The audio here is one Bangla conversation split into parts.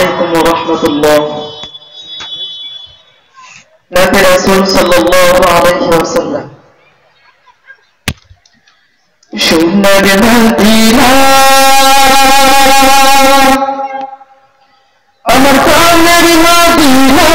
عليكم ورحمة الله. نبي رسول صلى الله عليه وسلم সোনার মদিনা আমার প্রাণের মদিনা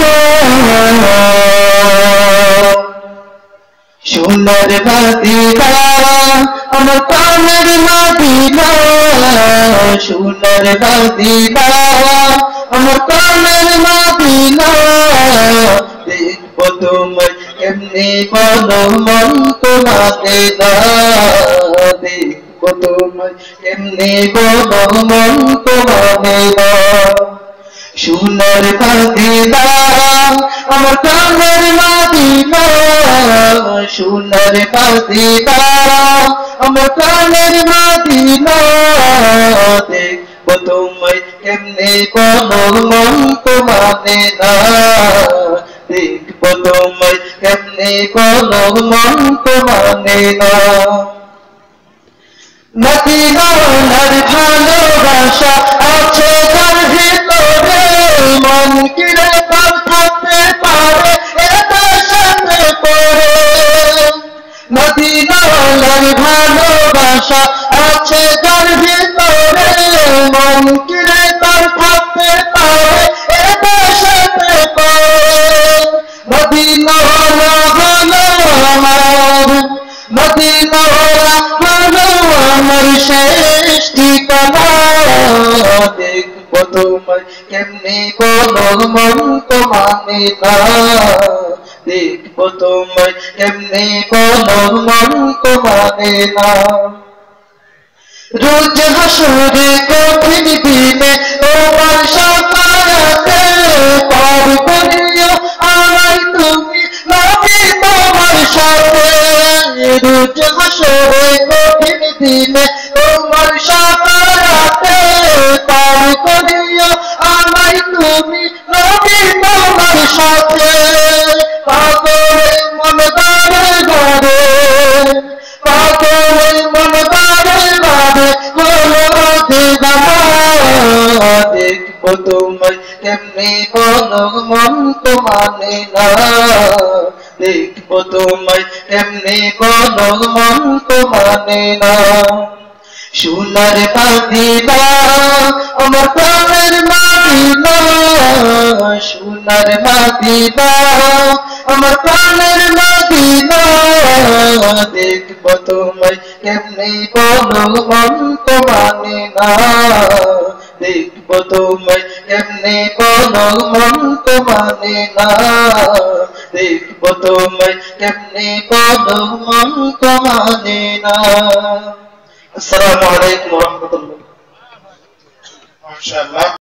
সোনার মদিনা আমার প্রাণের মদিনা সোনার মদিনা আমার প্রাণের মদিনা দেখবো তোমায় কেমনি বলো মন তোমাকে না দেখবো তোমায় কেমনি বলো মন তোমাকে না সোনার মদিনা আমার প্রাণের মদিনা সোনার মদিনা আমার প্রাণের মদিনা দেখবো তোমায় কেমনি বলো মন তোমাকে না দেখবো তোমায় কেমনি বলো মন তোমাকে না মদিনার ভালোবাসা আছে যার ভিতরে মন কিরে তার থাকতে পারে এটার সাথে পড়ে মদিনার ভালোবাসা আছে যার ভিতরে মন কিরে তার থাকতে পারে এটার সাথে পড়ে মদিনা হলো আমার মদিনা হলো আমার শেষ ঠিকানা দেখবো তোমায় কেমনি বলো মন তোমাকে না দেখবো তোমায় কেমনি বলো মন তোমাকে না রোজ হাসরে কঠিন দিনে তোমার সাফায়াতে পার করিও আমায় তুমি নবী তোমার সাথে রোজ হাসরে কঠিন দিনে তোমার সাফায়াতে পার করিও আমায় তুমি নবী তোমার সাথে পাগল মন বারে বারে পাগল মন বারে বারে হলো দিদানা দেখবো তোমায় কেমনি বলো মন তোমাকে না দেখবো তোমায় কেমনি বলো মন তোমাকে না সোনার মদিনা আমার প্রাণের মদিনা সোনার মদিনা আমার প্রাণের মদিনা দেখবো তোমায় কেমনি বলো মন তোমাকে না দেখবো তোমায় কেমনি বলো মন তোমাকে না দেখবো তোমায় কেমনি বলো মন তোমাকে না আসসালামু আলাইকুম ওয়া রাহমাতুল্লাহ। মাশাআল্লাহ।